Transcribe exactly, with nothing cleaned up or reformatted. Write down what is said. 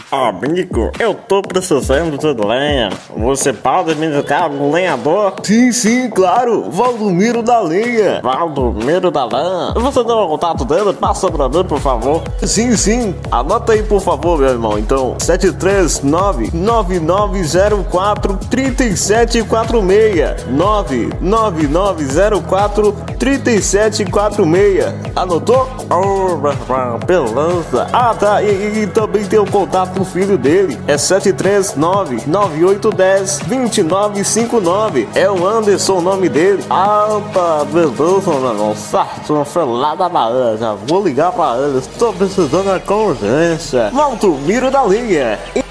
Amigo, eu tô precisando de lenha. Você pode me indicar um lenhador? Sim, sim, claro. Valdomiro da Lenha. Valdomiro da Lenha? Você deu o contato dele? Passa pra mim, por favor. Sim, sim. Anota aí, por favor, meu irmão. Então, sete três nove, nove nove zero quatro, três sete quatro seis. nove nove nove zero quatro, três sete quatro seis. Anotou? Oh, meu irmão, beleza. Ah, tá. E, e, e também tem o contato do filho dele. É sete três nove, nove oito um zero, dois nove cinco nove. É o Anderson o nome dele. Ah, tá, beleza, meu irmão. Certo, foi lá da Bahia. Já vou ligar pra ele. Estou precisando da convergência. Valdomiro da Lenha.